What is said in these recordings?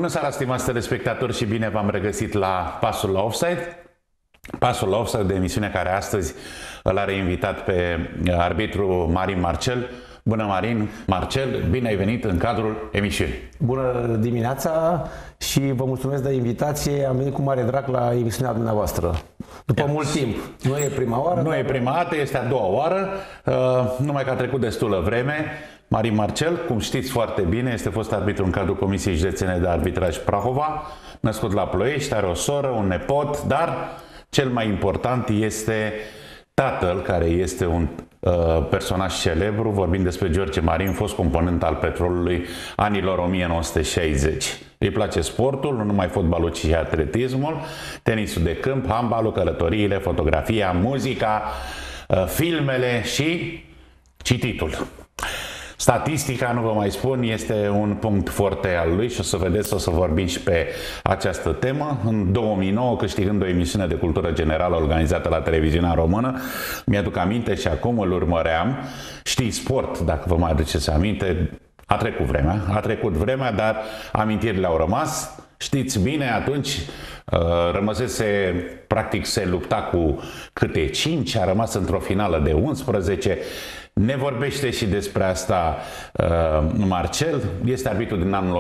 Bună seara, stimați telespectatori, și bine v-am regăsit la Pasul la Offside. Pasul la Offside, de emisiune care astăzi îl are invitat pe arbitru Marin Marcel. Bună, Marin Marcel, bine ai venit în cadrul emisiunii. Bună dimineața și vă mulțumesc de invitație. Am venit cu mare drag la emisiunea dumneavoastră. După mult timp. Nu e prima oară. Nu e prima dată, este a doua oară, numai că a trecut destulă vreme. Marin Marcel, cum știți foarte bine, este fost arbitru în cadrul Comisiei Județene de Arbitraj Prahova, născut la Ploiești, are o soră, un nepot, dar cel mai important este tatăl, care este un personaj celebru. Vorbim despre George Marin, fost component al Petrolului anilor 1960. Îi place sportul, nu numai fotbalul, ci și atletismul, tenisul de câmp, handbalul, călătoriile, fotografia, muzica, filmele și cititul. Statistica, nu vă mai spun, este un punct forte al lui și o să vedeți, o să vorbim și pe această temă. În 2009, câștigând o emisiune de cultură generală organizată la televiziunea română, mi-aduc aminte și acum îl urmăream. Știi Sport, dacă vă mai aduceți aminte, a trecut vremea, dar amintirile au rămas. Știți bine, atunci rămăsese, practic se lupta cu câte 5, a rămas într-o finală de 11. Ne vorbește și despre asta Marcel, este arbitru din anul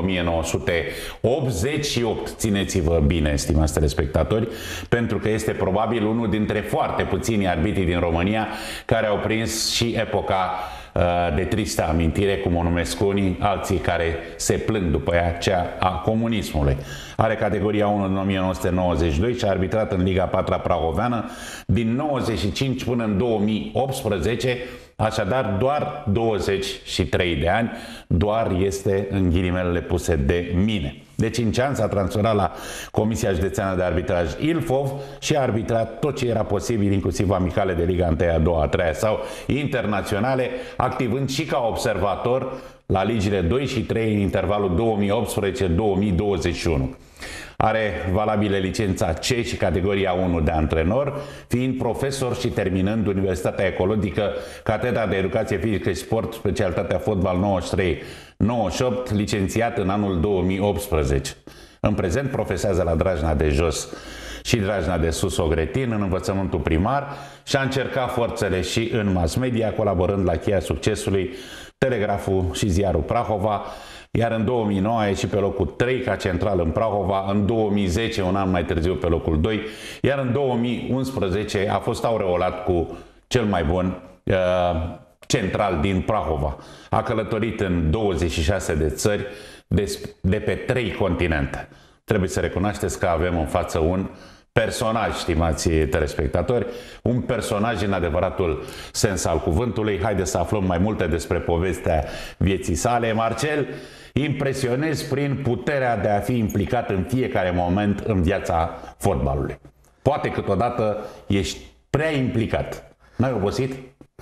1988, țineți-vă bine, stimați telespectatori, pentru că este probabil unul dintre foarte puțini arbitri din România care au prins și epoca de tristă amintire, cum o numesc unii, alții care se plâng după ea, cea a comunismului. Are categoria 1 în 1992 și a arbitrat în Liga 4 prahoveană din 95 până în 2018, așadar doar 23 de ani, doar este în ghilimelele puse de mine. De 5 ani s-a transferat la Comisia Județeană de Arbitraj Ilfov și a arbitrat tot ce era posibil, inclusiv amicale de Liga 1, a 2, a 3 sau internaționale, activând și ca observator la ligile 2 și 3 în intervalul 2018-2021. Are valabile licența C și categoria 1 de antrenor, fiind profesor și terminând Universitatea Ecologică, Catedra de Educație Fizică și Sport, specialitatea fotbal 93-98, licențiat în anul 2018. În prezent profesează la Drajna de Jos și Drajna de Sus Ogretin în învățământul primar și a încercat forțele și în mass media, colaborând la cheia succesului Telegraful și Ziarul Prahova, iar în 2009 a ieșit pe locul 3 ca central în Prahova, în 2010, un an mai târziu, pe locul 2, iar în 2011 a fost aureolat cu cel mai bun central din Prahova. A călătorit în 26 de țări de pe 3 continente. Trebuie să recunoașteți că avem în față un personaj, stimați telespectatori, un personaj în adevăratul sens al cuvântului. Haideți să aflăm mai multe despre povestea vieții sale. Marcel, impresionezi prin puterea de a fi implicat în fiecare moment în viața fotbalului. Poate câteodată ești prea implicat. N-ai obosit?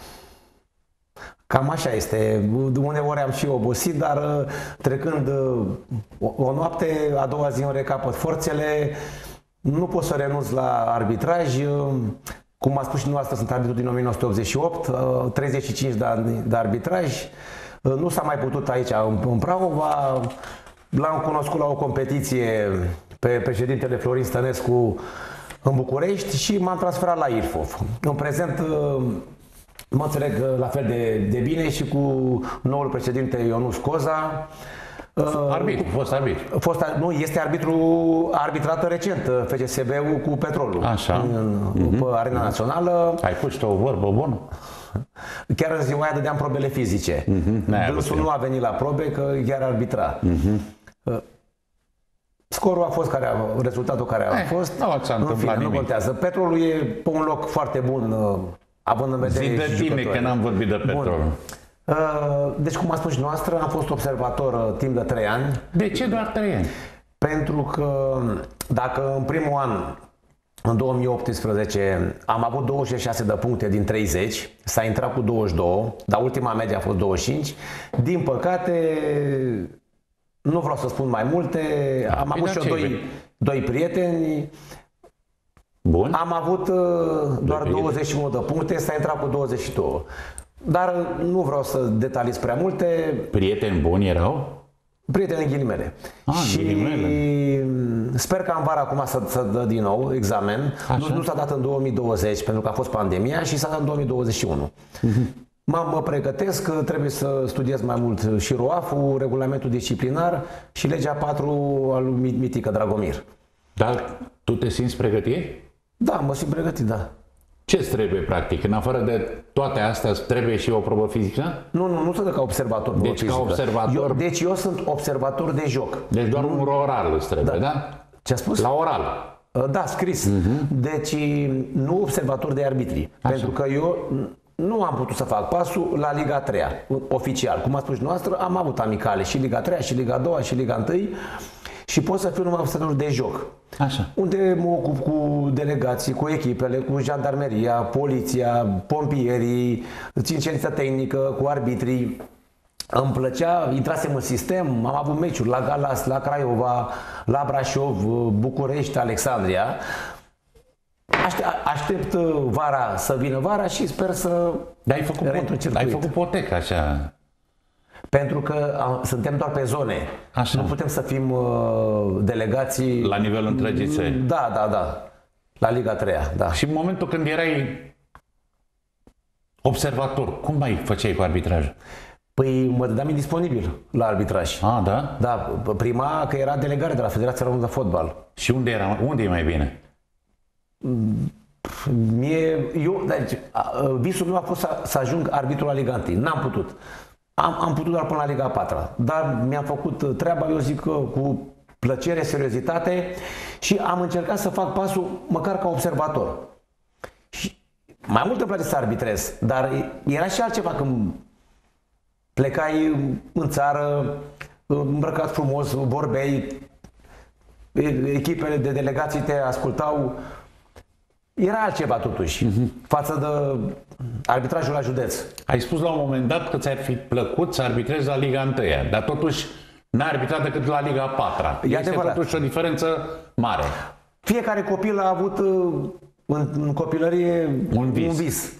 Cam așa este. Uneori am și obosit, dar trecând o noapte, a doua zi îmi recapăt forțele. Nu pot să renunț la arbitraj. Cum a spus și dumneavoastră, sunt arbitru din 1988, 35 de ani de arbitraj. Nu s-a mai putut aici în Prahova. L-am cunoscut la o competiție pe președintele Florin Stănescu în București și m-am transferat la Ilfov. În prezent mă înțeleg la fel de bine și cu noul președinte Ionuț Coza. Fost arbitru. Nu, este arbitru, arbitrat recent FCSB-ul cu Petrolul. Așa. Pe arena națională. Ai pus o vorbă bună? Chiar în ziua aia dădeam probele fizice. Dânsul nu a venit la probe, că chiar arbitra. Scorul a fost rezultatul care a fost. În fine, nu contează. Petrolul e pe un loc foarte bun, având în vedere. Zi de tine, că n-am vorbit de Petrol. Deci, cum a spus și noastră, am fost observator timp de 3 ani. De ce doar 3 ani? Pentru că dacă în primul an, în 2018, am avut 26 de puncte din 30, s-a intrat cu 22, dar ultima medie a fost 25, din păcate, nu vreau să spun mai multe, am avut și eu doi prieteni. Bun. Am avut doar 21 de puncte, s-a intrat cu 22. Dar nu vreau să detaliez prea multe. Prieteni buni erau? Prieteni în ghilimele. Și ghilimele. sper că în vara acum să dă din nou examen. Nu s-a dat în 2020 pentru că a fost pandemia și s-a dat în 2021. Mă pregătesc, trebuie să studiez mai mult și ROAF-ul, regulamentul disciplinar și legea 4 al lui Mitică Dragomir. Dar tu te simți pregătit? Da, mă simt pregătit, da. Ce-ți trebuie, practic? În afară de toate astea, trebuie și o probă fizică? Nu sunt ca observator. Deci ca observator? Deci eu sunt observator de joc. Deci doar un oral îți trebuie, da? Ce-a spus? La oral. Da, scris. Deci nu observator de arbitri. Așa. Pentru că eu nu am putut să fac pasul la Liga 3 oficial. Cum a spus noastră, am avut amicale și Liga 3 și Liga 2 și Liga 1 și pot să fiu numai observator de joc. Așa. Unde mă ocup cu delegații, cu echipele, cu jandarmeria, poliția, pompierii, țin ședința tehnică, cu arbitrii. Îmi plăcea, intrasem în sistem, am avut meciuri la Galați, la Craiova, la Brașov, București, Alexandria. Aștept vara să vină vara și sper să ai făcut potecă așa. Pentru că suntem doar pe zone. Așa. Nu putem să fim delegații la nivelul întregii țări. Da. La Liga 3, da. Și în momentul când erai observator, cum mai făceai cu arbitrajul? Păi mă dădeam indisponibil la arbitraj. Da? Da, prima că era delegare de la Federația Română de Fotbal. Și unde e mai bine? Deci, visul meu a fost să ajung arbitru la Liga 1. N-am putut. Am putut doar până la Liga 4, dar mi-am făcut treaba, eu zic, cu plăcere, seriozitate și am încercat să fac pasul măcar ca observator. Și mai mult îmi place să arbitrez, dar era și altceva când plecai în țară, îmbrăcat frumos, vorbeai, echipele de delegații te ascultau. Era altceva totuși, față de arbitrajul la județ. Ai spus la un moment dat că ți-ar fi plăcut să arbitrezi la Liga 1, dar totuși n-ai arbitrat decât la Liga 4. Este totuși o diferență mare. Fiecare copil a avut în copilărie un vis.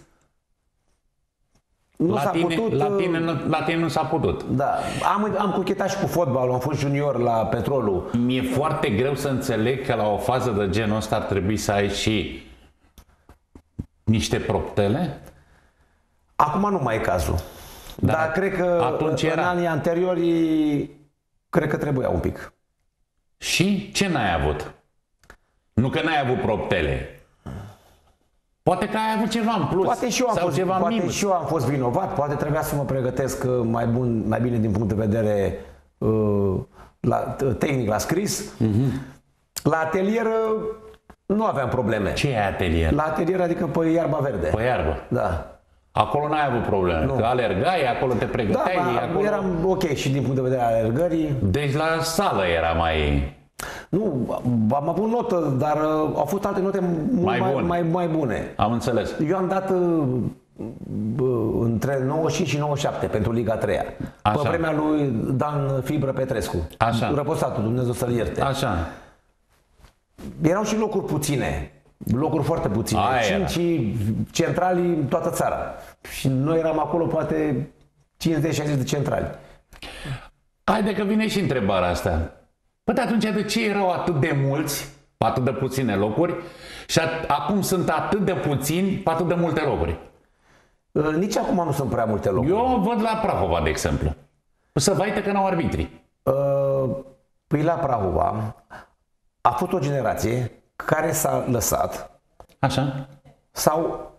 La tine nu s-a putut. Da. Am cochetat și cu fotbalul, am fost junior la Petrolul. Mi-e foarte greu să înțeleg că la o fază de genul ăsta ar trebui să ai și niște proptele? Acum nu mai e cazul. Dar cred că în anii anteriori cred că trebuia un pic. Și ce n-ai avut? Nu că n-ai avut proptele. Poate că ai avut ceva în plus. Poate și eu am fost vinovat, poate trebuia să mă pregătesc mai bine din punct de vedere tehnic la scris. La atelier nu aveam probleme. Ce e atelier? La atelier adică pe iarba verde. Pe iarbă? Da. Acolo n-ai avut probleme, că alergai, acolo te pregăteai. Da, acolo... eram ok și din punct de vedere al alergării. Deci la sală era mai... Nu, am avut notă, dar au fost alte note mai bune. Am înțeles. Eu am dat între 95 și 97 pentru Liga 3. Pe vremea lui Dan Fibră Petrescu. Așa. Răposatul, Dumnezeu să-l ierte. Așa. Erau și locuri puține. Locuri foarte puține. 5 centrali în toată țara. Și noi eram acolo poate 50-60 de centrali. Haide că vine și întrebarea asta. Păi atunci de ce erau atât de mulți, atât de puține locuri și acum sunt atât de puțini, atât de multe locuri? Nici acum nu sunt prea multe locuri. Eu văd la Prahova, de exemplu. Să vaite că n-au arbitri. Păi la Prahova a fost o generație care s-a lăsat. Așa. Sau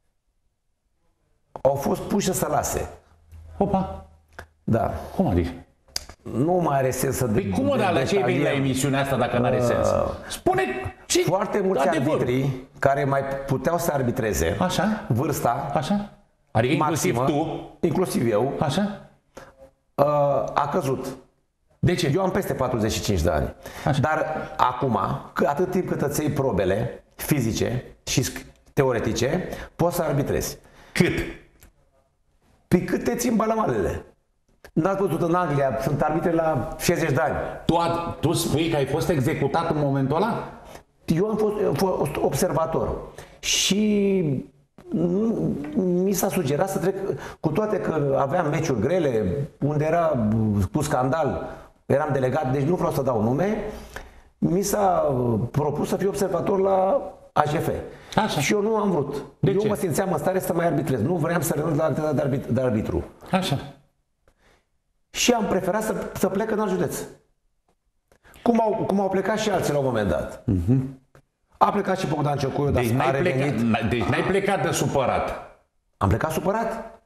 au fost puși să lase. Opa. Da. Cum adică? Nu mai are sens să... Păi cum de ce vin la emisiunea asta dacă nu are sens? Spune ce foarte mulți arbitri care mai puteau să arbitreze. Așa. Vârsta. Așa. Adică maximă, inclusiv tu. Inclusiv eu. Așa. A căzut. De ce? Eu am peste 45 de ani. Așa. Dar acum, atât timp cât îți iei probele fizice și teoretice, poți să arbitrezi. Cât? Pe cât te țin balamalele. N-ați văzut în Anglia, sunt arbitre la 60 de ani. Tu spui că ai fost executat în momentul ăla? Eu am fost observator și mi s-a sugerat să trec, cu toate că aveam meciuri grele, unde era cu scandal, eram delegat, deci nu vreau să dau nume, mi s-a propus să fiu observator la AJF. Așa. Și eu nu am vrut. Eu ce? mă simțeam în stare să mai arbitrez. Nu vreau să renunț la activitatea de arbitru. Așa. Și am preferat să plec în alt județ. Cum au plecat și alții la un moment dat. A plecat și Bogdan Ciocuiu, dar a revenit. Deci n-ai plecat de supărat. Am plecat supărat.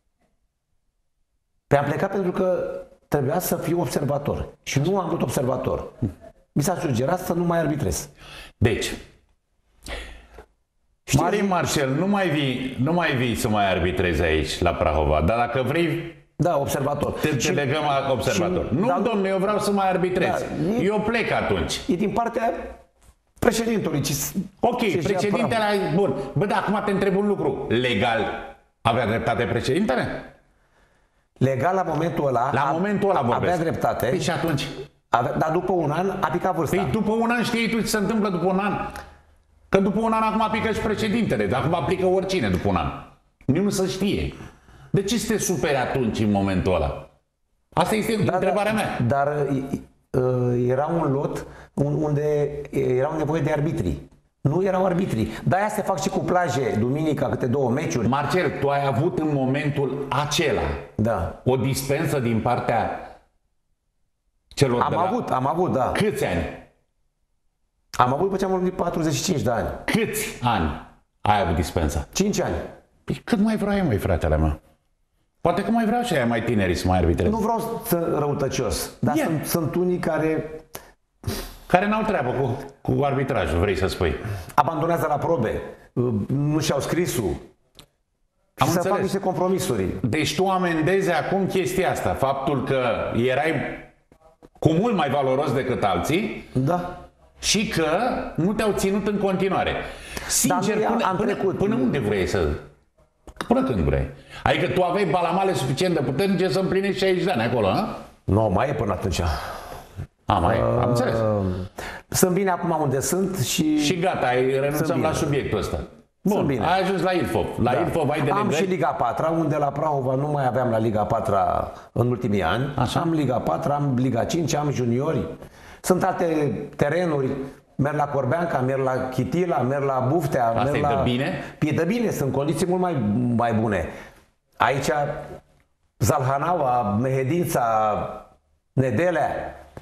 Am plecat pentru că trebuia să fiu observator. Și nu am vrut observator. Mi s-a sugerat să nu mai arbitrez. Deci, Marin Marcel, nu mai vii să mai arbitrezi aici, la Prahova, dar dacă vrei, da, observator. te legăm observator. Nu, domnule, eu vreau să mai arbitrez. Da, eu plec atunci. E din partea președintelui. Ok, președintele, bun. Bă, dar acum te întreb un lucru. Legal avea dreptate președintele? Legal la momentul ăla. La momentul ăla vorbesc. Avea dreptate. Păi și atunci? Dar după un an a picat vârsta. Păi după un an știi tu ce se întâmplă după un an? Că după un an acum aplică și președintele, dar acum aplică oricine după un an. Nu se știe. De ce să te superi atunci în momentul ăla? Asta este întrebarea mea. Dar era un lot unde erau nevoie de arbitri. Nu erau arbitri. De-aia se fac și cuplaje duminica, câte 2 meciuri. Marcel, tu ai avut în momentul acela o dispensă din partea celor Am avut, da. Câți ani? Am avut după ce am vorbit 45 de ani. Câți ani ai avut dispensa? 5 ani. Păi cât mai vreau eu, măi, fratele meu? Poate că mai vreau și aia mai tineri să mai arbitreze. Nu vreau să răutăcios, dar sunt unii care n-au treabă cu arbitrajul, vrei să spui. Abandonează la probe, nu și-au scrisul. Și să fac niște compromisuri. Deci tu amendezi acum chestia asta, faptul că erai cu mult mai valoros decât alții. Da. Și că nu te-au ținut în continuare. Sincer, până unde vrei să... Până când vrei? Adică tu aveai balamale suficient de puternice să împlinești 60 de ani acolo, nu? Nu, mai e până atunci. Mai e, am înțeles. Sunt bine acum unde sunt și... Și gata, renunțăm la subiectul ăsta. Bun, bine. Ai ajuns la Ilfov. La Ilfov ai delegări? Am și Liga 4, unde la Prahova nu mai aveam la Liga 4 în ultimii ani. Așa. Am Liga 4, am Liga 5, am juniori. Sunt alte terenuri. Merg la Corbeanca, merg la Chitila, merg la Buftea. Asta e de bine? E de bine, sunt condiții mult mai bune. Aici, Zalhanaua, Mehedința, Nedelea,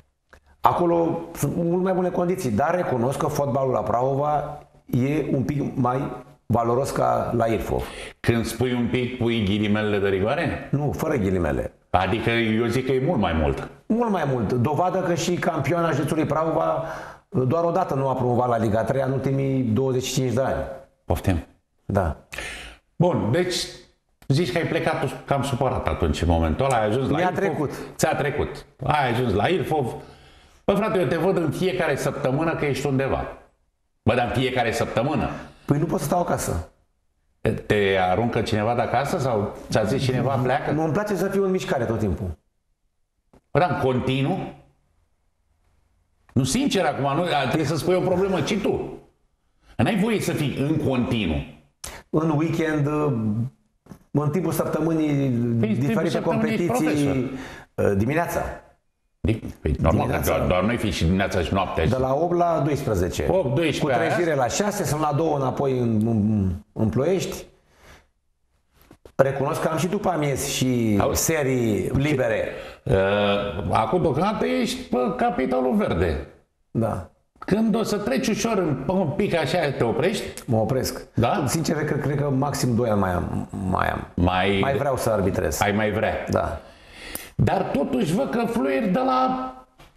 acolo sunt mult mai bune condiții. Dar recunosc că fotbalul la Prahova e un pic mai valoros ca la Ilfov. Când spui un pic, pui ghilimele de rigoare? Nu, fără ghilimele. Adică eu zic că e mult mai mult. Mult mai mult. Dovadă că și campioana județului Prahova doar o dată nu a promovat la Liga 3 în ultimii 25 de ani. Poftim. Da. Bun, deci zici că ai plecat cam supărat atunci în momentul ăla, ai ajuns la Ilfov. trecut. Ți-a trecut. Ai ajuns la Ilfov. Bă, frate, eu te văd în fiecare săptămână că ești undeva. Bă, dar în fiecare săptămână. Păi nu pot să stau acasă. Te aruncă cineva de acasă sau ți-a zis cineva pleacă? Nu, îmi place să fiu în mișcare tot timpul. Bă, dar în continuu? Nu, sincer, acum, nu, trebuie să spui o problemă, ci tu. N-ai voie să fii în continuu. În weekend, în timpul săptămânii, diferite competiții, dimineața. Păi, normal, doar noi fi și dimineața și noaptea. De la 8 la 12. 8-12. Cu trezire la 6, sunt la 2 înapoi în Ploiești. Recunosc că am și după amiezi și serii libere. Acum deocamdată ești pe capitolul verde. Da. Când o să treci ușor un pic așa, te oprești? Mă opresc. Da? Sincer, cred că maxim 2 ani mai am. Mai vreau să arbitrez. Ai mai vrea. Da. Dar totuși văd că fluieri de la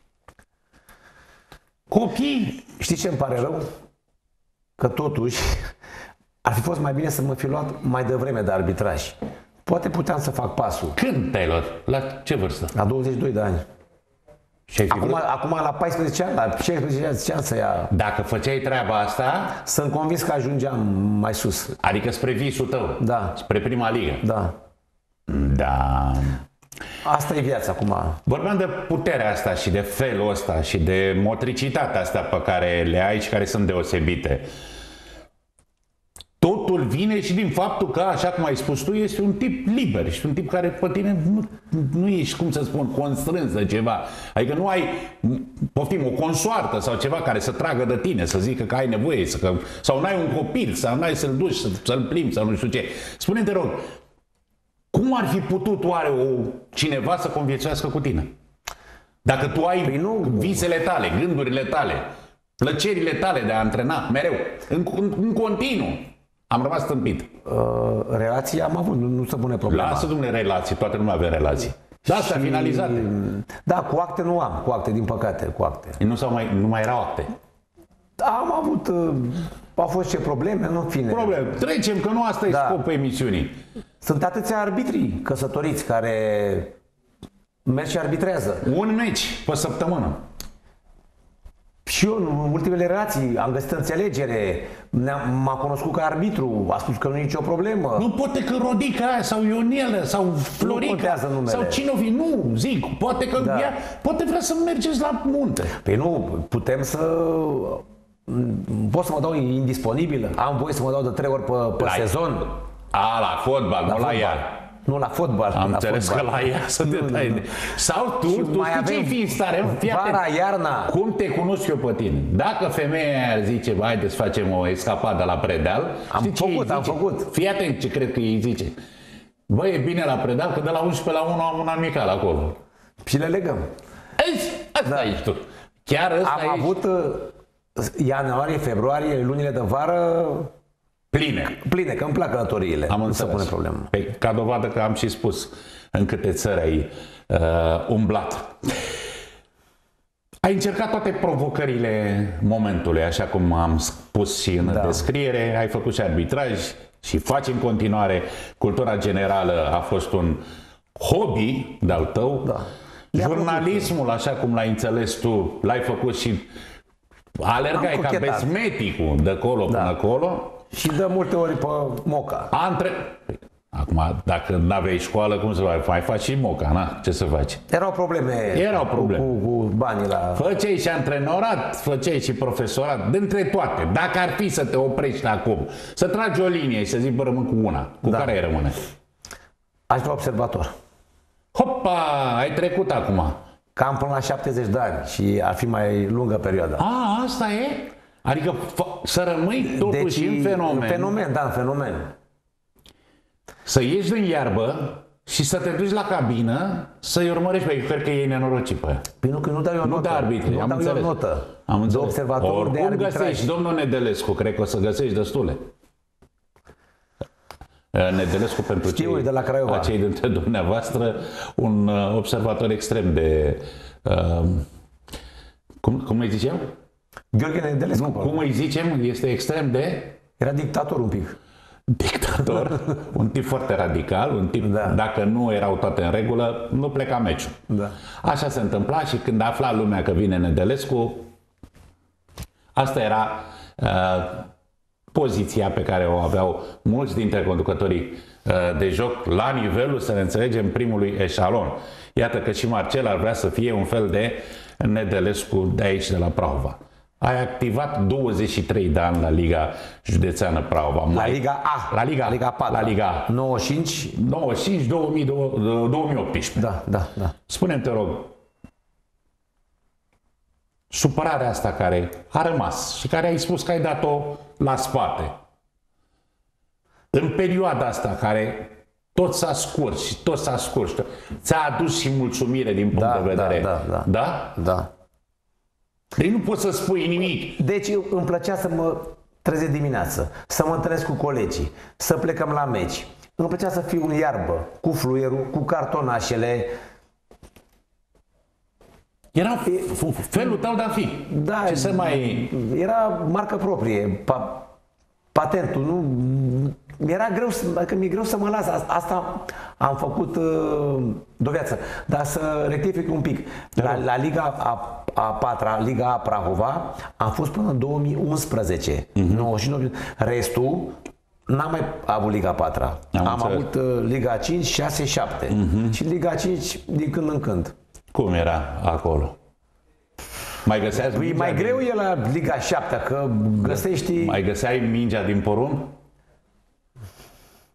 copii. Știi ce îmi pare rău? Că totuși ar fi fost mai bine să mă fi luat mai devreme de arbitraj. Poate puteam să fac pasul. Când te-ai luat? La ce vârstă? La 22 de ani. Acum la 14 ani, la 16 ani să ia... Dacă făceai treaba asta... Sunt convins că ajungeam mai sus. Adică spre visul tău. Da. Spre prima ligă. Da. Da. Asta e viața acum. Vorbeam de puterea asta și de felul ăsta și de motricitatea asta pe care le ai și care sunt deosebite. Totuși Totul vine și din faptul că, așa cum ai spus tu, este un tip liber și un tip care pe tine nu ești, cum să spun, constrâns de ceva. Adică nu ai, poftim, o consoartă sau ceva care să tragă de tine, să zică că ai nevoie, sau n-ai un copil, sau n-ai să-l duci, să-l plimbi, sau nu știu ce. Spune-mi, te rog, cum ar fi putut oare cineva să conviețuiască cu tine? Dacă tu ai visele tale, gândurile tale, plăcerile tale de a antrena mereu, în continuu. Am rămas stâmpit. Relații am avut, nu se pune problema. Lasă, domnule, relații, toată lumea avea relații. Da, asta finalizate. Da, cu acte nu am, cu acte, din păcate, cu acte. Nu mai erau acte. Am avut, au fost ce probleme, nu, în fine. Probleme. Trecem, că nu asta e scopul emisiunii. Sunt atâția arbitri căsătoriți care merg și arbitrează. Un meci pe săptămână. Și eu, în ultimele relații, am găsit înțelegere, m-a cunoscut ca arbitru, a spus că nu e nicio problemă. Nu poate că Rodica aia, sau Ionelă, sau Florica, sau cine o fi, nu, zic, poate că ea, poate vrea să mergeți la munte. Păi nu, putem să... Pot să mă dau indisponibil? Am voie să mă dau de 3 ori pe sezon? La fotbal, nu la ea. Nu, la fotbal. Am înțeles că la ea să te dai. Sau tu știi ce-i fi în stare? Vara, iarna. Cum te cunosc eu pe tine? Dacă femeia aia zice, haide să facem o escapadă la Predeal, am făcut. Fii atent ce cred că ei zice. Bă, e bine la Predeal, că de la 11 la 1 am un amical acolo. Și le legăm. Asta ești tu. Chiar ăsta am avut ianuarie, februarie, lunile de vară... Pline, că îmi plac călătoriile. Nu se pune problemă. Ca dovadă că am și spus în câte țări ai umblat. Ai încercat toate provocările momentului, așa cum am spus și în descriere. Ai făcut și arbitraj și faci în continuare. Cultura generală a fost un hobby de-al tău. Da. Jurnalismul, așa cum l-ai înțeles tu, l-ai făcut și alergai ca besmeticul de acolo până acolo. Și dă multe ori pe moca. Acum, dacă nu aveai școală, cum să mai faci și moca, na? Ce să faci? Erau probleme cu banii la... Făceai și antrenorat, făceai și profesorat, dintre toate. Dacă ar fi să te oprești acum, să tragi o linie și să zici, bă, rămân cu una, cu care ai rămâne? Aș vrea observator. Hopa, ai trecut acum. Cam până la 70 de ani și ar fi mai lungă perioada. Asta e? Adică să rămâi totuși în fenomen. În fenomen. Să ieși din iarbă și să te duci la cabină să-i urmărești pe ei. Cred că e nenorocit pe aia. Păi nu dau eu notă. Nu da arbitri, am înțeles. Am înțeles. De observator de arbitraj. Găsești, domnul Nedelescu, cred că o să găsești destule. Nedelescu, pentru cei dintre dumneavoastră, un observator extrem de... cum îi zicem? Gheorghe Nedelescu. Cum îi zicem? Este extrem de... Era dictator un pic. Dictator, un tip foarte radical, un tip, dacă nu erau toate în regulă, nu pleca meciul. Așa se întâmpla și când afla lumea că vine Nedelescu, asta era poziția pe care o aveau mulți dintre conducătorii de joc la nivelul, să ne înțelegem, primului eșalon. Iată că și Marcel ar vrea să fie un fel de Nedelescu de aici, de la Prahova. Ai activat 23 de ani la Liga Județeană Prahova. La Liga A. La Liga 4. La Liga A. 95, 2018. Da. Spune-mi, te rog, supărarea asta care a rămas și care ai spus că ai dat-o la spate, în perioada asta care tot s-a scurs și tot s-a scurs, ți-a adus și mulțumire din punct de vedere. Da. Deci nu poți să spui nimic. Deci îmi plăcea să mă trezesc dimineață, să mă întâlnesc cu colegii, să plecăm la meci. Îmi plăcea să fiu în iarbă, cu fluierul, cu cartonașele. Era felul tău de a fi. Da, ce să mai... Era marcă proprie, patentul. Nu, mi-era greu, adică mi-e greu să mă las. Asta am făcut de o viață. Dar să rectific un pic. La Liga a 4-a, Liga A Prahova, am fost până în 2011. 99. Restul n-am mai avut Liga 4-a. Am avut Liga 5, 6, 7. Și Liga 5 din când în când. Cum era acolo? Mai găseai mingea mai greu e la Liga 7, că găsești... Mai găseai mingea din porumb?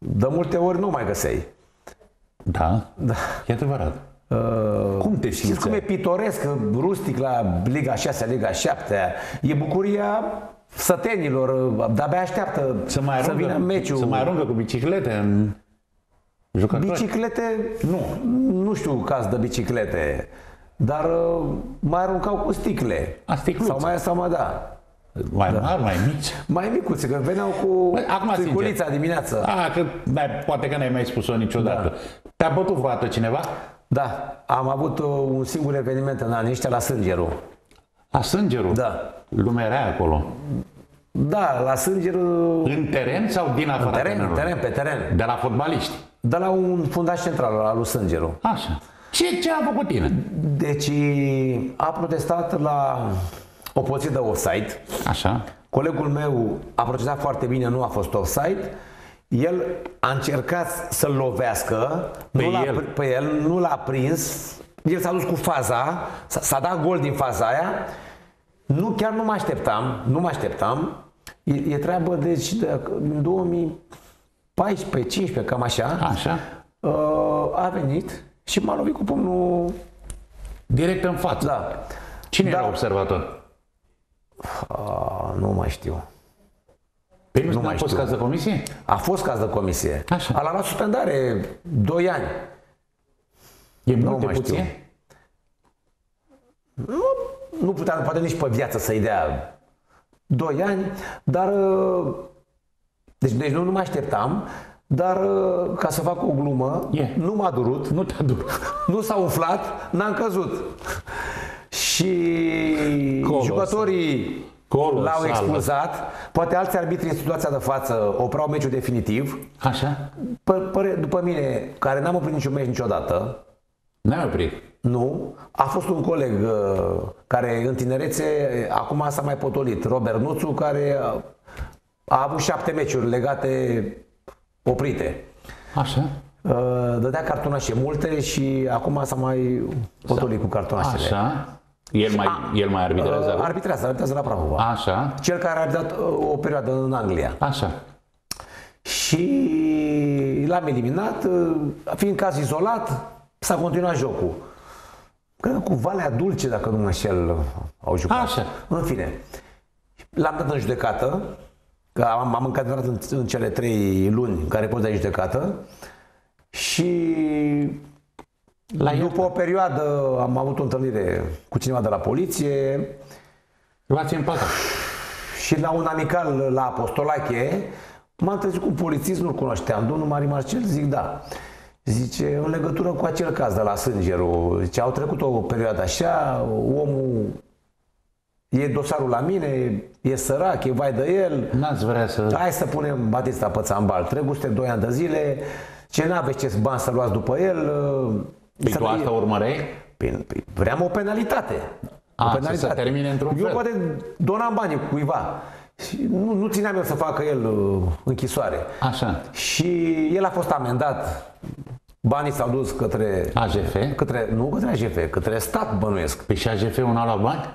De multe ori nu mai găseai. Da? Da. E adevărat. Cum te simți? Știți cum e pitoresc, rustic la Liga 6, Liga 7? E bucuria sătenilor, de-abia așteaptă să vină meciul. Să mai aruncă cu biciclete în jucători? Biciclete, nu știu caz de biciclete, dar mai aruncau cu sticle. Sau mai da. Mai mari, mai mici? Mai micuțe, că veneau cu triculița dimineața. Poate că n-ai mai spus-o niciodată. Da. Te-a bătut vreodată cineva? Da, am avut un singur eveniment în anii ăștia la Sângeru. La Sângeru? Da. Lumea era acolo? Da, la Sângeru... În teren sau din afara terenului? Pe teren. De la fotbaliști? De la un fundaș central, la lui Sângeru. Așa. Ce a făcut tine? Deci a protestat la o poziție de offside. Așa. Colegul meu a procedat foarte bine, nu a fost offside. El a încercat să-l lovească pe el, nu l-a prins. El s-a dus cu faza, s-a dat gol din faza aia. Chiar nu mă așteptam. E treabă, deci, în 2014-15, cam așa. A venit și m-a lovit cu pumnul direct în față. Da. Cine era observator? Nu mai știu. Nu mai fost caz de comisie? A fost caz de comisie. Așa. A luat suspendare 2 ani. E mult de puțin? Nu putea, poate nici pe viață să-i dea 2 ani, dar deci nu mă așteptam, dar ca să fac o glumă, nu m-a durut. Nu te-a durut. Nu s-a umflat, n-am căzut. Și jucătorii l-au expulzat. Poate alți arbitri în situația de față opreau meciul definitiv. Așa? După mine, care n-am oprit niciun meci niciodată. N-ai oprit? Nu. A fost un coleg care în tinerețe, acum s-a mai potolit, Robert Nuțu, care a avut 7 meciuri legate oprite. Așa? Dădea cartonașe multe și acum s-a mai potolit cu cartonașele. Așa? El mai arbitrează? Arbitrează la Prahova. Așa. Cel care a arbitrat o perioadă în Anglia. Așa. Și l-am eliminat, fiind caz izolat, s-a continuat jocul. Cred că cu Valea Dulce, dacă nu mă înșel, au jucat. Așa. În fine, l-am dat în judecată, că am încadrat în cele 3 luni în care poți da în judecată și după o perioadă am avut o întâlnire cu cineva de la poliție. V-ați împăcat. Și la un amical la Apostolache m-am trezit cu un polițist, nu-l cunoșteam, domnul Mari Marcel, zic da. Zice, în legătură cu acel caz de la Sângeru, zice, au trecut o perioadă așa, omul e dosarul la mine, e sărac, e vai de el. N-ați vrea să... Hai să punem Batista pe țambal, trecuste 2 ani de zile, ce n-aveți ce bani să luați după el. Păi tu asta urmăreai? Vreau o penalitate. Să se termine într-un fel. Eu poate donam banii cuiva. Nu țineam eu să facă el închisoare. Așa. Și el a fost amendat. Banii s-au dus către AGF? Nu către AGF, către stat, bănuiesc. Păi și AGF-ul n-a luat bani?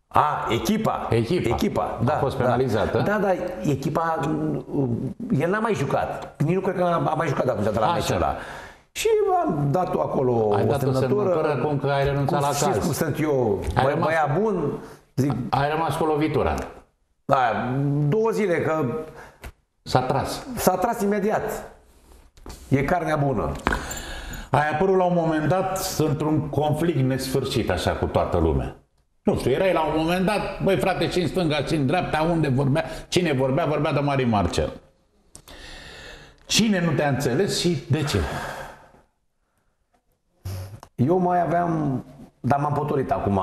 Echipa. Da, a fost penalizată. Da, echipa, el n-a mai jucat. Nici nu cred că a mai jucat atunci de la meciul ăla. Și am dat-o acolo o semnătură. Cum că ai renunțat la caz. Știți cum sunt eu, băiat bun. Zic, ai rămas cu lovitura. Da, 2 zile că... S-a tras imediat. E carnea bună. Ai apărut la un moment dat într-un conflict nesfârșit așa cu toată lumea. Nu știu, erai la un moment dat, băi frate, și în stânga, și în dreapta, unde vorbea, cine vorbea, vorbea de Mari Marcel. Cine nu te-a înțeles și de ce? Eu mai aveam, dar m-am potolit acum.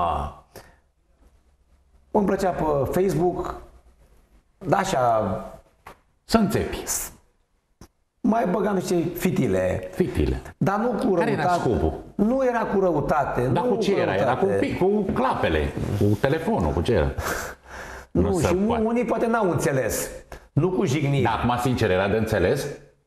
Îmi plăcea pe Facebook, dar așa... Să înțepi. Mai băgam niște fitile. Dar nu cu răutate. Care era scopul? Nu era cu răutate. Dar cu ce era? Era cu clapele, cu telefonul, cu ce era? Nu, și unii poate n-au înțeles. Nu cu jigniri. Dar acum, sincer, era de înțeles?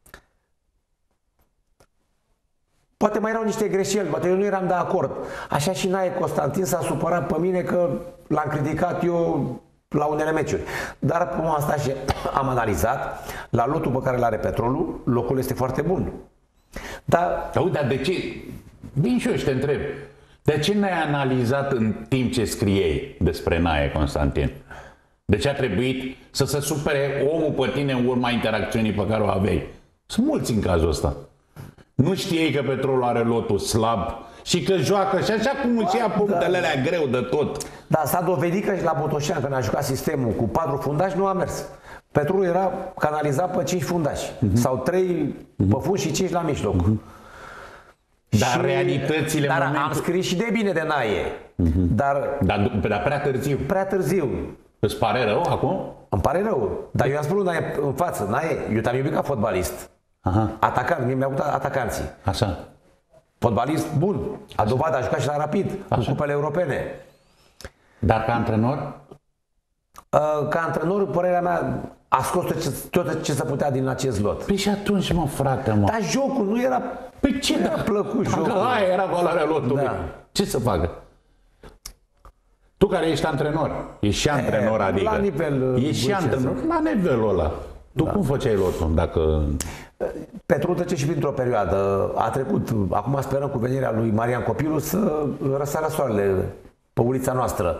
Poate mai erau niște greșeli, poate eu nu eram de acord. Așa și Nae Constantin s-a supărat pe mine că l-am criticat eu la unele meciuri. Dar cum am stat și am analizat, la lotul pe care îl are Petrolul, locul este foarte bun. Dar Dar de ce? Vin și eu și te întreb. De ce n-ai analizat în timp ce scriei despre Nae, Constantin? De ce a trebuit să se supere omul pe tine în urma interacțiunii pe care o aveai? Sunt mulți în cazul ăsta. Nu știai că Petrolul are lotul slab și că joacă și așa cum își ia punctele alea greu de tot. da, s-a dovedit că și la Botoșan, când a jucat sistemul cu 4 fundași, nu a mers. Petrolul era canalizat pe 5 fundași. Sau 3 pe fund și 5 la mijloc. Dar realitățile Dar momentului... am scris și de bine de Nae. Dar prea târziu. Prea târziu. Îți pare rău acum? Îmi pare rău. Dar eu am spus Nae în față. Nae, eu te-am iubit ca fotbalist. Aha. Atacant, mie mi-au plăcut atacanții. Așa. Fotbalist bun. A dovadă, a jucat și la Rapid, în cupele europene. Dar ca antrenor? Ca antrenor, părerea mea, a scos tot ce se putea din acest lot. Păi și atunci, mă, frate, mă. Dar jocul nu era... Păi ce era plăcut Dacă jocul. aia era valoarea lotului. Da. Ce să facă? Tu care ești antrenor, ești și antrenor, adică... la nivel... Ești și antrenor, la nivelul ăla. Tu cum făceai lotul, dacă... Petrol trece și printr-o perioadă. A trecut. Acum sperăm cu venirea lui Marian Copilu să răsară soarele pe ulița noastră.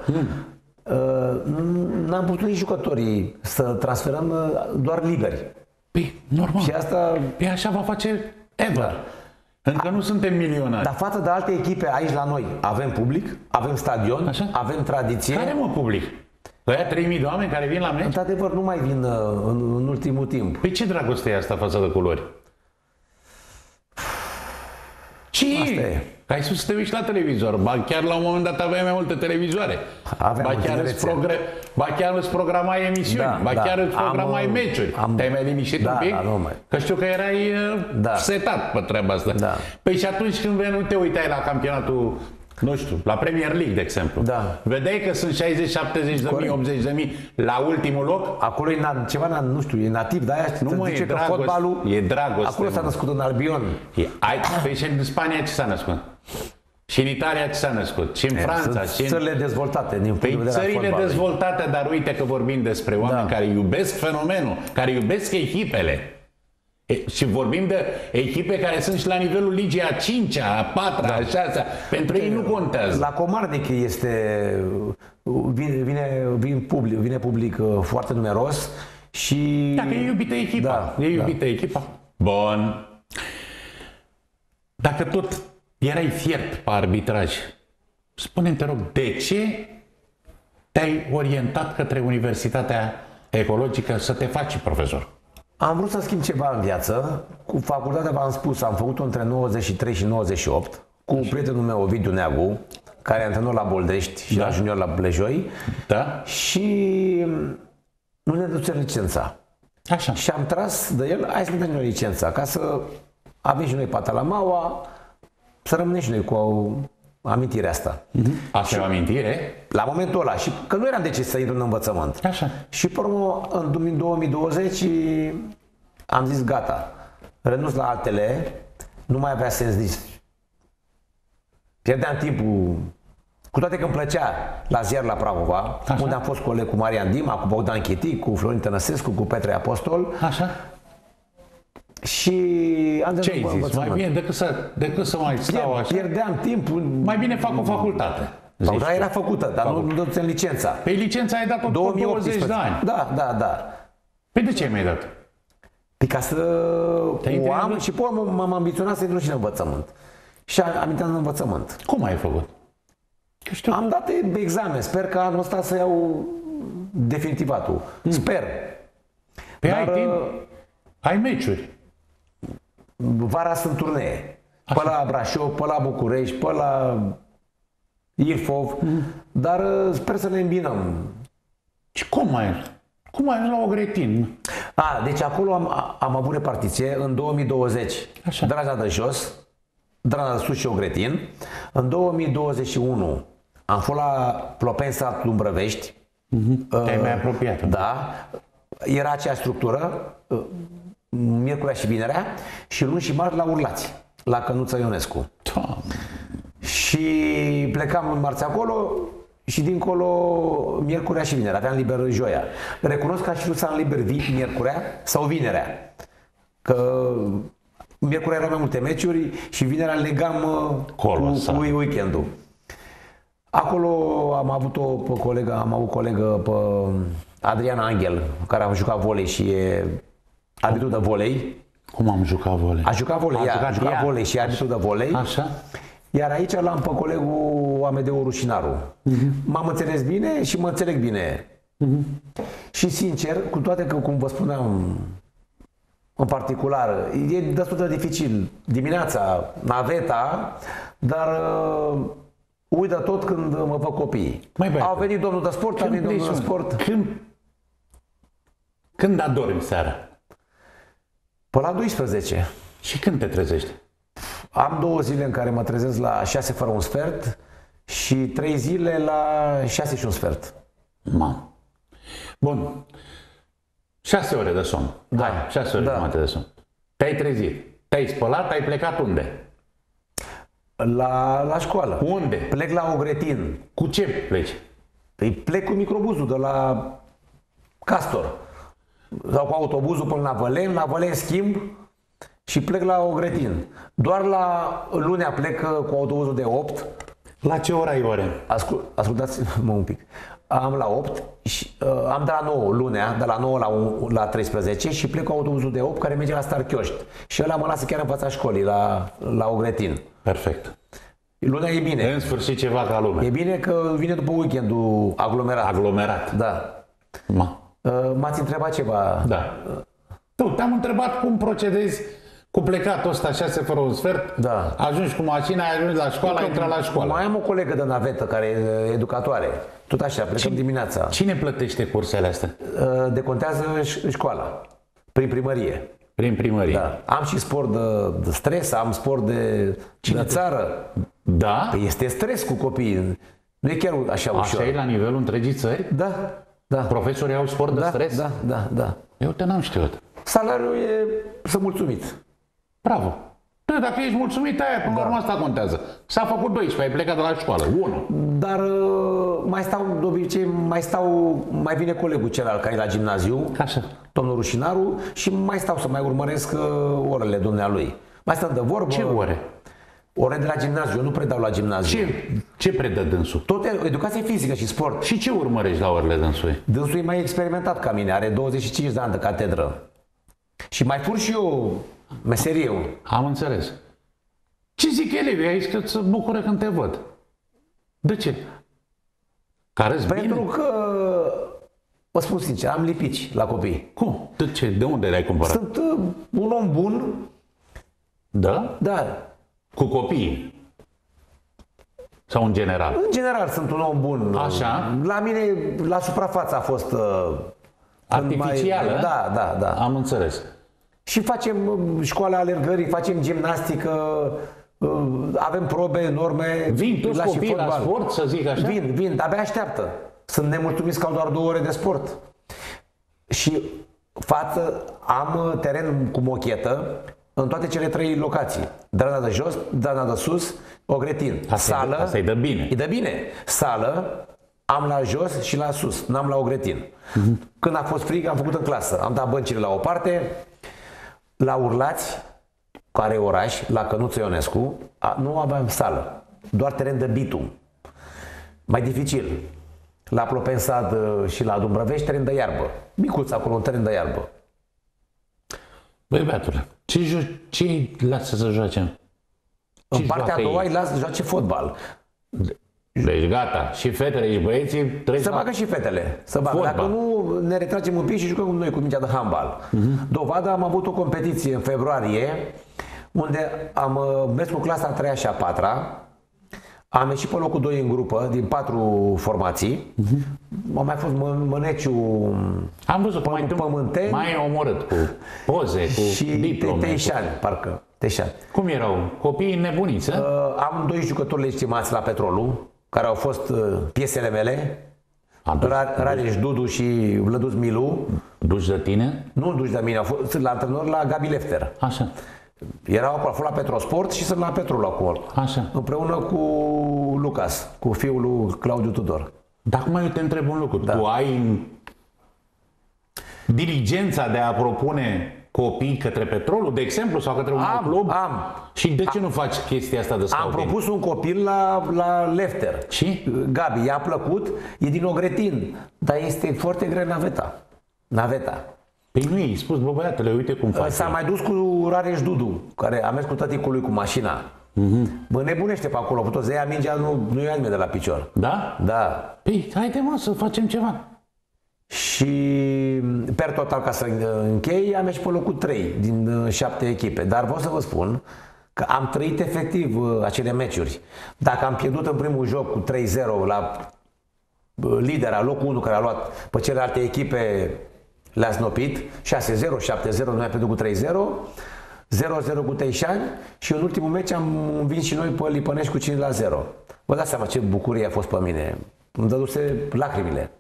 N-am putut nici jucătorii să transferăm doar liberi. Păi, normal. Și asta... Păi așa va face ever. Încă nu suntem milionari. Dar față de alte echipe aici la noi, avem public, avem stadion, Așa? avem tradiție. Care, mă, public? Ăia 3.000 de oameni care vin la meci? Într-adevăr, nu mai vin în ultimul timp. Păi ce dragoste e asta față de culori? Ce? Asta e. Că ai spus să te uiți la televizor. Ba chiar la un moment dat aveai mai multe televizoare. Aveam Ba în chiar, tinerețe. ba chiar îți programai emisiuni. Da, ba da. chiar îți programai meciuri. Te-ai mai liniștit Da, un pic? da, nu mai. Că știu că erai Da. setat pe treaba asta. Da. Păi și atunci când nu te uitai la campionatul, nu știu, la Premier League, de exemplu. Da. Vedeai că sunt 60, 70 de mii, 80 de mii la ultimul loc? Acolo e ceva, nu știu, e nativ, dar aia Nu, mă, zice e că dragoste. fotbalul... E dragoste, Acolo s-a mă. născut în Albion. Păi și în Spania ce s-a născut? Și în Italia ce s-a născut? Și în Franța? Sunt Și în... țările dezvoltate din punct de Păi vedere al țările fotbalului. dezvoltate, dar uite că vorbim despre oameni care iubesc fenomenul, care iubesc echipele. Și vorbim de echipe care sunt și la nivelul ligii a 5-a, a 4-a, a 6-a. Pentru ei nu contează. La Comarnic vine public foarte numeros și... Dacă e iubită echipa. Da, E iubită echipa. Bun. Dacă tot erai fiert pe arbitraj, spune-mi, te rog, de ce te-ai orientat către Universitatea Ecologică să te faci profesor? Am vrut să schimb ceva în viață. Cu facultatea, v-am spus, am făcut-o între 93 și 98 cu prietenul meu, Ovidiu Neagu, care e antrenor la Boldești și la junior la Blejoi. Da? Și nu ne duce licența. Așa. Și am tras de el, hai să ne dăm noi licența, ca să avem și noi pata la maua, să rămânem și noi cu amintirea asta. Asta e o amintire? La momentul ăla, și că nu eram decis să intru în învățământ. Așa. Și pe urmă, în 2020, am zis gata, renunț la altele, nu mai avea sens nici. Pierdeam timpul, cu toate că îmi plăcea la ziar la Prahova, Așa. unde am fost coleg cu Marian Dima, cu Bogdan Chitic, cu Florin Tănăsescu, cu Petre Apostol. Așa. Și am Ce ai zis? Mai bine decât să mai stau așa. Pierdeam timpul. Mai bine fac o facultate. Facultatea era făcută, dar nu dăduțem licența. Păi licența ai dat-o după 20 de ani. Da. Păi de ce ai mai dat? Păi ca să o am și pe urmă m-am ambiționat să intru și în învățământ. Și am intrat în învățământ. Cum ai făcut? Eu știu. Am dat examen, sper că anul ăsta să iau definitivatul. Sper. Păi Dar, ai timp, ai meciuri. Vara sunt turnee. Pe la Brașov, pe la București, pe la Ilfov. Dar sper să ne îmbinăm. Și cum ai ajuns la Ogretin? Deci acolo am avut repartiție în 2020. Așa. Dragea de jos, Dragea de sus și Ogretin. În 2021 am fost la Plopeni, sat Lumbrăvești. Te-ai mai apropiat. Da. Era aceeași structură, miercurea și vinerea, și luni și marți la Urlați, la Cănuță Ionescu. Doamne. Și plecam în marți acolo și dincolo miercurea și vinerea. Aveam liber joia. Recunosc că aș vrea să am liber miercurea sau vinerea. Că miercurea erau mai multe meciuri și vinerea legam cu weekendul. Acolo am avut colegă pe Adriana Angel, care a jucat volei și e arbitru de volei. Cum am jucat volei? A jucat volei, a jucat volei și e arbitru de volei. Așa. Iar aici l-am pe colegul Amedeu Rușinaru. M-am înțeles bine și mă înțeleg bine. Și sincer, cu toate că, cum vă spuneam, în particular, e destul de dificil dimineața, naveta, dar uită tot când mă văd copiii. Au venit domnul de sport, a venit domnul de sport. Când adormi seara? Până la 12. Și când te trezești? Am 2 zile în care mă trezesc la 6 fără un sfert și 3 zile la 6 și un sfert. Mamă. Bun. 6 ore de somn. Da. Hai, 6 ore jumate de somn. Te-ai trezit. Te-ai spălat, ai plecat unde? La școală. Unde? Plec la Ogretin. Cu ce pleci? Păi plec cu microbuzul de la Castor. Sau cu autobuzul până la Vălen schimb și plec la Ogretin. Doar la lunea plec cu autobuzul de 8. La ce oră ai ore? Ascultați-mă un pic. Am la 8 și am de la 9 lunea, de la 9 la 13 și plec cu autobuzul de 8 care merge la Starchioști. Și ăla mă lasă chiar în fața școlii, la Ogretin. Perfect. Lunea e bine. În sfârșit ceva ca lumea. E bine că vine după weekendul aglomerat. Aglomerat. Da. M-ați întrebat ceva? Da. Tu, te-am întrebat cum procedezi cu plecatul ăsta 6 fără un sfert, da. Ajungi cu mașina, ajungi la școală, ai intrat la școală. Mai am o colegă de navetă care e educatoare. Tot așa, plecăm dimineața. Cine plătește cursele astea? Decontează școala, prin primărie. Prin primărie. Da. Am și sport de stres, am sport de țară. Da? Păi este stres cu copiii. Nu e chiar așa ușor. Așa e la nivelul întregii țări? Da. Da. Profesorii au sport de stres? Da. Eu te n-am știut. Salariul e sunt mulțumit. Bravo. Dacă ești mulțumit, aia, până la urmă asta contează. S-a făcut 12, ai plecat de la școală, 1. Dar mai stau, de obicei, mai vine colegul celălalt care e la gimnaziu, așa, domnul Rușinaru, și mai stau să mai urmăresc orele dumnealui. Mai stăm de vorbă. Ce ore? Ore de la gimnaziu, eu nu predau la gimnaziu. Ce predă dânsul? Tot educație fizică și sport. Și ce urmărești la orele dânsului? Dânsul e mai experimentat ca mine, are 25 de ani de catedră. Și mai fur și eu meserie. Am înțeles. Ce zic elevii aici că se bucură când te văd? De ce? Pentru că, vă spun sincer, am lipici la copii. Cum? De ce? De unde le-ai cumpărat? Sunt un om bun. Da? Da. Cu copiii? Sau în general? În general sunt un om bun. Așa? La mine, la suprafață a fost... artificială? Da. Am înțeles. Și facem școala alergării, facem gimnastică, avem probe, norme. Vin toți copiii la sport, să zic așa? Vin, abia așteaptă. Sunt nemulțumiți că au doar 2 ore de sport. Și am teren cu mochetă în toate cele 3 locații. Drana de jos, Drana de sus, Ogretin. Sală. Asta e de bine. E de bine. Sală am la jos și la sus, n-am la Ogretin. Când a fost frig, am făcut în clasă. Am dat băncile la o parte. La Urlați, care e oraș, la Cănuță Ionescu, nu aveam sală, doar teren de bitum. Mai dificil. La Plopensad și la Dumbrăvești, teren de iarbă. Micuț acolo, un teren de iarbă. Băi, băiatule, ce lasă să joace? În partea a doua îi lasă să joace fotbal. Deci gata, și fetele și băieții trebuie să bagă și fetele. Să bagă. Dacă nu, ne retragem un pic și jucăm noi cu mingea de handbal. Dovadă, am avut o competiție în februarie unde am mers cu clasa a 3-a și a 4-a. Am ieșit pe locul 2 în grupă, din 4 formații. Am mai fost Măneciu, am văzut Pământeni. Mai omorât cu poze, cu și diplome. Teișani, parcă. Teișani. Cum erau? Copiii nebuniți? Am 2 jucători legitimați la Petrolul, care au fost piesele mele. Rareș Dudu și Vlăduț Milu. Duci de tine? Nu duci de mine, au fost la antrenor la Gabi Lefter. Așa. Erau acolo, a fost la Petrosport și sunt la Petrol acolo. Așa. Împreună cu Lucas, cu fiul lui Claudiu Tudor. Dar acum eu te întreb un lucru. Tu ai diligența de a propune copii către Petrolul, de exemplu, sau către un alt club? Am. Și de ce nu faci chestia asta de scouting? Am propus un copil la Lefter. Și? Gabi, i-a plăcut, e din Ogretin, dar este foarte greu naveta. Păi nu i-ai spus, bă băiatele, uite cum faci. S-a mai dus cu Rareș Dudu, care a mers cu tăticul lui cu mașina. Bă, nebunește pe acolo, puteți să ia mingea, nu ia nimeni de la picior. Da? Da. Păi, haide mă să facem ceva. Și per total, ca să închei, am ieșit pe locul 3 din 7 echipe. Dar vreau să vă spun că am trăit efectiv acele meciuri. Dacă am pierdut în primul joc cu 3-0 la lidera, locul 1 care a luat pe celelalte echipe, le-a snopit, 6-0, 7-0, noi am pierdut cu 3-0, 0-0 cu Teișani și în ultimul meci am învins și noi pe Lipănești cu 5-0. Vă dați seama ce bucurie a fost pe mine. Îmi dăduse lacrimile.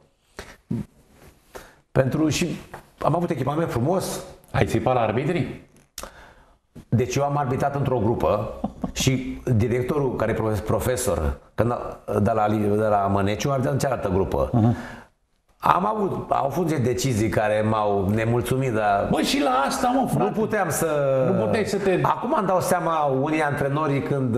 Și am avut echipament frumos. Ai țipat la arbitrii? Deci eu am arbitrat într-o grupă și directorul, care e profesor de la Măneciu, a arbitrat în cealaltă grupă. Au fost decizii care m-au nemulțumit, dar... Bă, și la asta, mă, frate. Nu puteam să... Nu puteai să te... Acum îmi dau seama unii antrenori când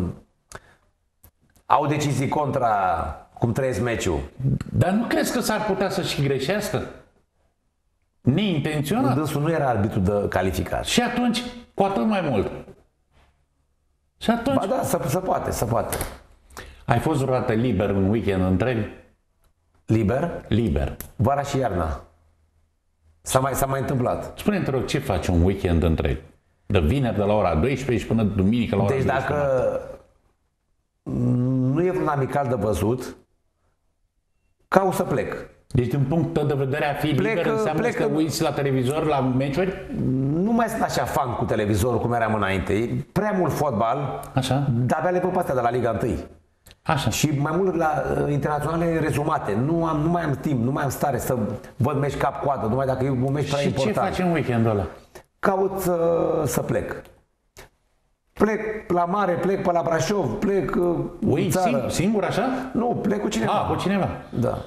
au decizii contra cum trăiesc meciul. Dar nu crezi că s-ar putea să și greșească? Neintenționat? Dânsul nu era arbitru de calificat. Și atunci, cu atât mai mult. Și atunci... Ba da, se poate. Ai fost vreodată liber un weekend întreg? Liber? Liber. Vara și iarna. S-a mai întâmplat. Spune-mi, te rog, ce faci un weekend întreg? De vineri de la ora 12 și până duminică la ora 12? Deci dacă nu e vreun amical de văzut, caut să plec. Deci din punctul de vedere a fi liber înseamnă că uiți la televizor, la meciuri? Nu mai sunt așa fan cu televizorul cum eram înainte. E prea mult fotbal, așa. Dar abia le pe astea de la Liga 1. Așa. Și mai mult la internaționale rezumate. Nu mai am timp, nu mai am stare să văd meci cap-coadă, numai dacă e un meci prea important. Și ce faci în weekendul ăla? Caut să plec. Plec la mare, plec pe la Brașov, plec în țară. Singur așa? Nu, plec cu cineva. Cu cineva? Da.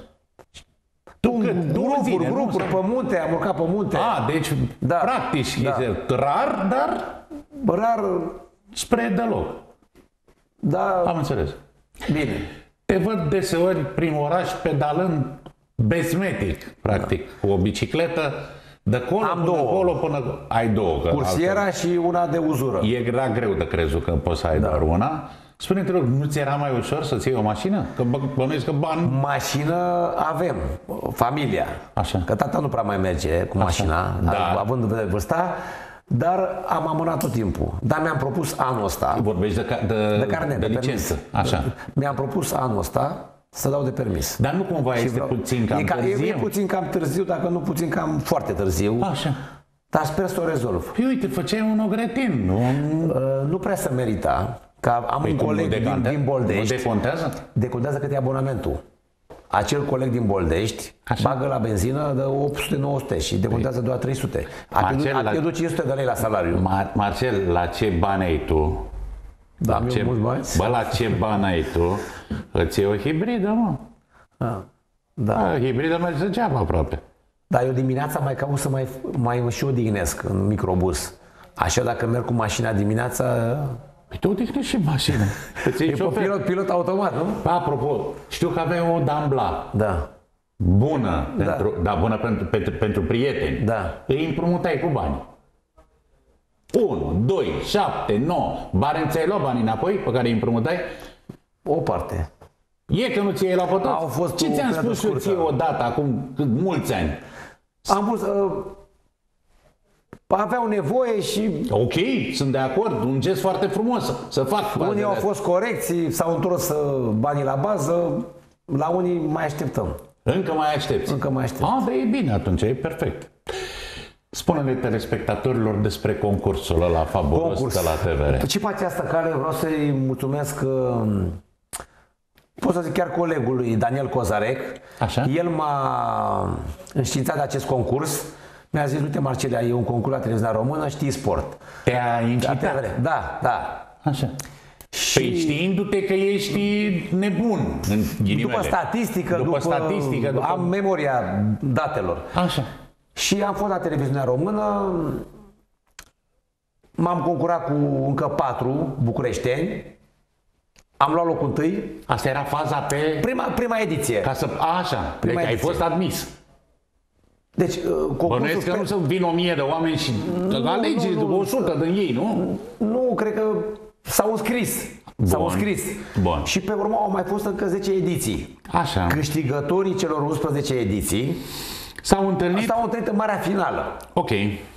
Grupuri, pe munte, am urcat pe munte. Deci practic, rar, dar rar spre deloc. Da. Am înțeles. Bine. Te văd deseori prin oraș pedalând besmetic, practic, cu o bicicletă de colo până ai două. Cursiera și una de uzură. Era greu de crezut că poți să ai doar una. Spune-te rog, nu ți era mai ușor să-ți iei o mașină? Că bănuiesc că bani... Mașină avem, familia. Așa. Că tata nu prea mai merge cu mașina, având în vedere vârsta, dar am amânat tot timpul. Dar mi-am propus anul ăsta... Vorbești de carnet, de licență. Așa. Mi-am propus anul ăsta să dau de permis. Dar nu cumva este puțin cam târziu? E puțin cam târziu, dacă nu puțin cam foarte târziu. Așa. Dar sper să o rezolv. Păi uite, făceai un Ogretin, nu? Nu prea se merita. Că am un coleg din Boldești. Nu decontează? Decontează cât e abonamentul. Acel coleg din Boldești bagă la benzină de 800-900 și decontează doar 300. A pierdut 500 de lei la salariu. Marcel, la ce bani ai tu? Da, mulți bani. Bă, la ce bani ai tu? Îți iei o hibridă, mă. Da. Hibridă merge degeaba aproape. Dar eu dimineața mai caut să mai și odihnesc în microbus. Așa dacă merg cu mașina dimineața... Păi tu odihnești și mașină. E pilot automat, nu? Apropo, știu că aveai o Dambla. Da. Bună, bună pentru prieteni. Da. Îi împrumutai cu bani. 1, 2, 7, 9. Bare ți-ai luat banii înapoi pe care îi împrumutai? O parte. E că nu ți-ai luat pe toți? Ce ți-am spus eu ție odată, acum mulți ani? Am pus... aveau nevoie și... Ok, sunt de acord, un gest foarte frumos să fac. Unii au fost corecții, s-au întors banii la bază, la unii mai așteptăm. Încă mai aștepți? Încă mai aștept. Dar e bine atunci, e perfect. Spune-le telespectatorilor despre concursul ăla fabulos de la TVR. Participația asta care vreau să-i mulțumesc, pot să zic chiar colegului Daniel Cozarec. Așa? El m-a înștiințat de acest concurs Mi-a zis, uite Marcelea, e un concurs la televiziunea română, știi sport. Te-a incitat? Da. Așa. Și Păi știindu-te că ești nebun, în ghilimele. după statistică, am memoria datelor. Așa. Și am fost la televiziunea română, m-am concurat cu încă 4 bucureșteni, am luat locul întâi. Asta era faza pe... Prima ediție. Așa, deci ai fost admis. Deci, bănuiesc că nu să vin 1000 de oameni și alegi 100 din ei, nu? Nu, cred că s-au înscris. S-au înscris. Bun. Și pe urmă au mai fost încă 10 ediții. Așa. Câștigătorii celor 11 ediții s-au întâlnit în marea finală. Ok.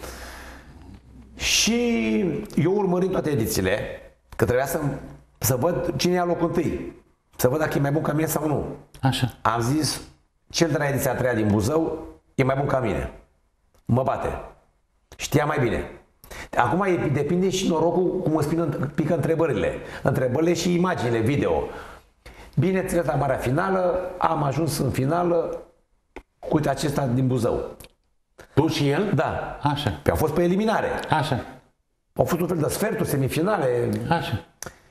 Și eu urmărind toate edițiile, că trebuia să văd cine ia locul întâi. Să văd dacă e mai bun ca mine sau nu. Așa. Am zis, cel de la ediția 3 din Buzău e mai bun ca mine. Mă bate. Știa mai bine. Acum depinde și norocul cum îți pică întrebările. Întrebările și imaginile video. Bineînțeles, la marea finală am ajuns în finală cu acesta din Buzău. Tu și el? Da. Așa. Am fost pe eliminare. Așa. Au fost un fel de sferturi, semifinale. Așa.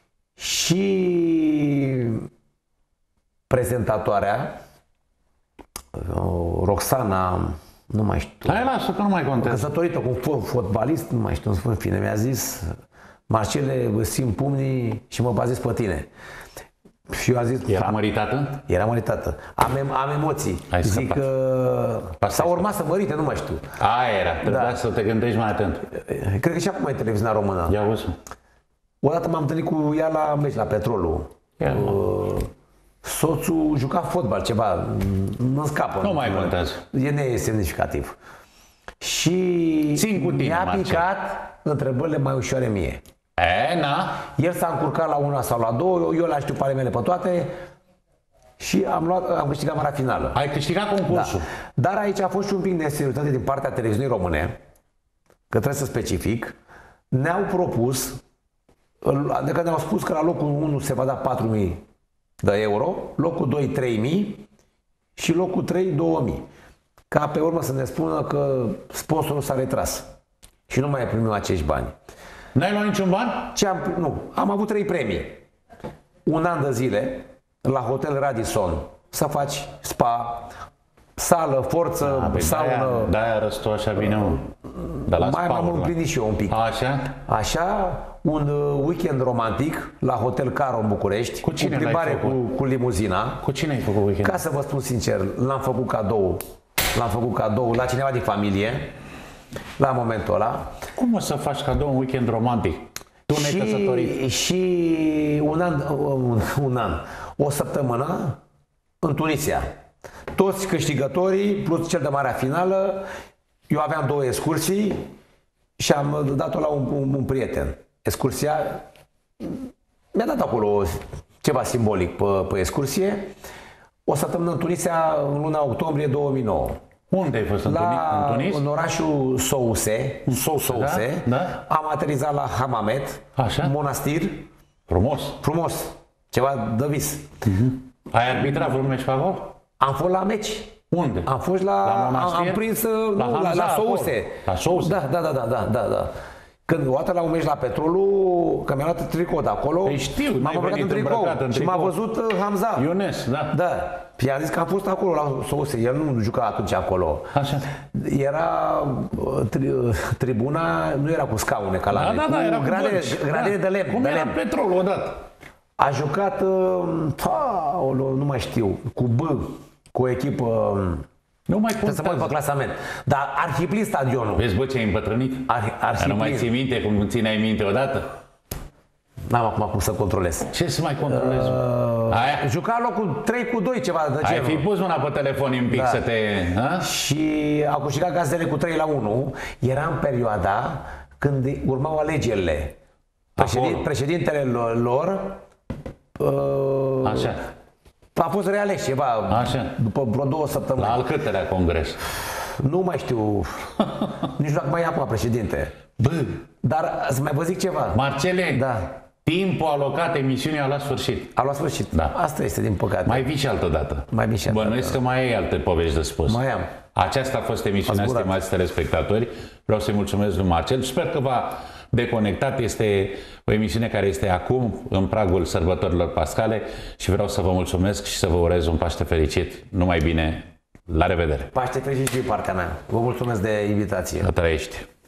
Și prezentatoarea, Roxana, nu mai știu. Hai, lasă că nu mai contează. Căsătorită cu un fotbalist, nu mai știu, în fine, mi-a zis, Marcele, simt pumnii și mă bazez pe tine. Și eu am zis... Era măritată? Era măritată. Am emoții. Ai zic că... Sau urma să mărite, nu mai știu. Aia era, trebuia să te gândești mai atent. Cred că și acum e televiziunea română. Ia auzi. Odată m-am întâlnit cu ea la meci, la Petrolul. Soțul juca fotbal, ceva, nu scapă. Nu mai contează. E nesemnificativ. Și mi-a picat întrebările mai ușoare mie. El s-a încurcat la una sau la două, eu le-am știut pe ale mele pe toate și am câștigat marea finală. Ai câștigat concursul. Da. Dar aici a fost și un pic de neseriositate din partea televiziunii române, că trebuie să specific, ne-au propus, adică ne-au spus că la locul 1 se va da 4.000 de euro, locul 2 3.000 și locul 3 2.000. Ca pe urmă să ne spună că sponsorul s-a retras și nu mai primim acești bani. N-ai luat niciun ban? Nu, am avut 3 premii. Un an de zile la Hotel Radisson să faci spa, sală, forță, saună. De-aia arăți tu așa bine, mă. Mai m-am împlinit și eu un pic. Așa, un weekend romantic la Hotel Caro în București. Cu cine plimbare cu limuzina. Cu cine ai făcut weekend? Ca să vă spun sincer, l-am făcut cadou la cineva din familie, la momentul ăla. Cum o să faci cadou un weekend romantic? Tu necăsătorit. Și un an, o săptămână în Tunisia. Toți câștigătorii, plus cel de marea finală. Eu aveam 2 excursii și am dat-o la un prieten. Excursia mi-a dat acolo ceva simbolic pe excursie. O săptămână în Tunisia în luna octombrie 2009. Unde ai fost? În Tunis? În orașul Souse. Da? Am aterizat la Hamamet, monastir. Frumos. Ceva de vis. Ai arbitrat vreun meci pe acolo? Am fost la meci. Unde? Am fost la monastir? am prins la Souse. La Souse? Da. Când o dată la un meci la Petrolul, că mi-a luat tricou de acolo, m-am îmbrăcat în tricou și m-a văzut Hamza. Iones, da. Și a zis că am fost acolo la Souse, el nu juca atunci acolo. Așa. Era tribuna, nu era cu scaune ca la noi, era cu gradele de lemn. Cum era Petrolul odată? A jucat, nu mai știu, cu cu o echipă. Nu mai trebuie să mă uit pe clasament. Dar Arhiplin stadionul. Vezi, bă, ce ai îmbătrânit? Nu mai ții minte cum țineai minte odată? N-am acum cum să controlez. Ce să mai controlez? Juca locul 3-2, ceva de genul. Ai fi pus mâna pe telefon un pic să te... Și au câștigat Gazele cu 3-1. Era în perioada când urmau alegerile. Președintele lor a fost reales ceva după vreo 2 săptămâni. La al câtelea congres? Nu mai știu. Nici nu dacă mai e acum președinte. Dar să mai vă zic ceva. Marcele, timpul alocat emisiunii a luat sfârșit. A luat sfârșit. Asta este, din păcate. Mai vii și altă dată. Mai vii și altă dată. Bănuiesc că mai ai alte povești de spus. Mai am. Aceasta a fost emisiunea, stimați telespectatori. Vreau să-i mulțumesc lui Marcel. Sper că v-a deconectat. Este o emisiune care este acum în pragul sărbătorilor pascale și vreau să vă mulțumesc și să vă urez un Paște fericit. Numai bine! La revedere! Paște fericit și din partea mea. Vă mulțumesc de invitație. Să trăiești!